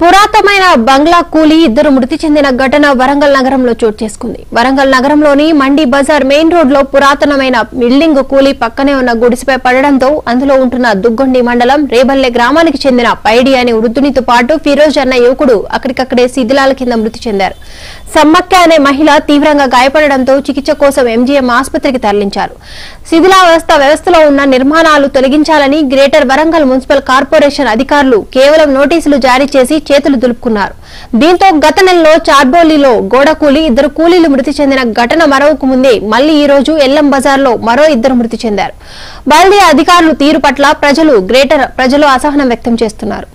పురాతనమైన బంగ్లా కూలీ ఇద్దరు మృతి చెందిన ఘటన వరంగల్ నగరంలో చోటు చేసుకుంది. వరంగల్ నగరంలోని మండి బజార్ మెయిన్ రోడ్ లో పురాతనమైన బిల్డింగ్ కూలీ పక్కనే ఉన్న గుడిసెపై పడడంతో అందులో ఉంటున్న దుగ్గొండి మండలం రేబల్లె గ్రామానికి చెందిన పైడి అనే వృద్ధునితో పాటు ఫిరోజ్ అన్న యువకుడు అక్కడికక్కడే శిథిలాల కింద మృతి చెందారు. సమ్మక్క అనే మహిళ తీవ్రంగా గాయపడడంతో చికిత్స కోసం ఎంజీఎం ఆసుపత్రికి తరలించారు. వ్యవస్థలో ఉన్న నిర్మాణాలు తొలగించాలని గ్రేటర్ వరంగల్ మున్సిపల్ కార్పొరేషన్ అధికారులు కేవలం నోటీసులు జారీ చేసి చేతులు దులుపుకున్నారు. దీంతో గత నెలలో చార్బోలిలో గోడ కూలి ఇద్దరు కూలీలు మృతి చెందిన ఘటన మరవకు ముందే మళ్లీ ఈ రోజు ఎల్లం బజార్ లో మరో ఇద్దరు మృతి చెందారు. బల్దీ అధికారులు తీరు పట్ల ప్రజలు అసహనం వ్యక్తం చేస్తున్నారు.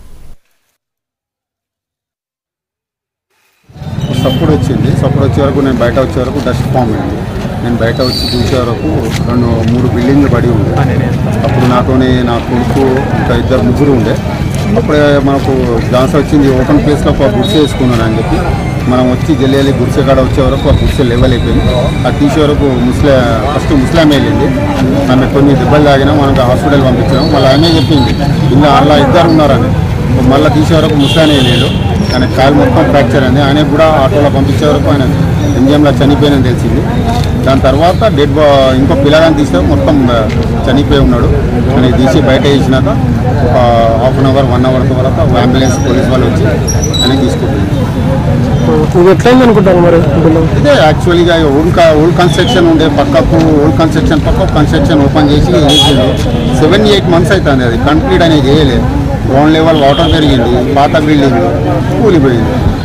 సప్పుడు వచ్చే వరకు నేను బయట వచ్చే వరకు డస్ట్ ఫామ్ అయింది. నేను బయట వచ్చి చూసే వరకు 2-3 బిల్డింగ్లు పడి ఉంది. అప్పుడు నాతోనే నా కొడుకు ఇంకా ఇద్దరు ముగ్గురు ఉండే. అప్పుడే మనకు ఛాన్స్ వచ్చింది ఓపెన్ ప్లేస్లో ఒక గుడిసె వేసుకున్నాను అని చెప్పి మనం వచ్చి జల్లి గుడిసె కాడ వచ్చే వరకు ఆ గుడిసె లెవెల్ అయిపోయింది. అది తీసే వరకు ఫస్ట్ ముస్లాం వెళ్ళింది. ఆమె కొన్ని దెబ్బలు తాగినా మనకు హాస్పిటల్ పంపించాము. మళ్ళీ ఆమె చెప్పింది ఇలా అలా ఇద్దరు ఉన్నారని. మళ్ళీ తీసే వరకు ముస్లానే లేదు. ఆయన కాలు మొత్తం ఫ్రాక్చర్ అయింది. ఆయనకు కూడా ఆటోలో పంపించే వరకు ఆయన ఎంజిఎంలో చనిపోయినని తెలిసింది. దాని తర్వాత ఇంకో పిల్లగాని తీస్తే మొత్తం చనిపోయి ఉన్నాడు. అని తీసి బయట వేసినాక ఒక ½ గంట 1 అవర్ తర్వాత అంబులెన్స్ పోలీస్ వాళ్ళు వచ్చి ఆయన తీసుకుంటుంది. ఇదే యాక్చువల్గా ఓల్డ్ కన్స్ట్రక్షన్ ఉండే పక్కకు కన్స్ట్రక్షన్ ఓపెన్ చేసి 7-8 months అవుతుంది. అది కంప్లీట్ అనేది చేయలేదు. గ్రౌండ్ లెవెల్ వాటర్ పెరిగింది. పాత బిల్డింగ్ కూలిపోయింది.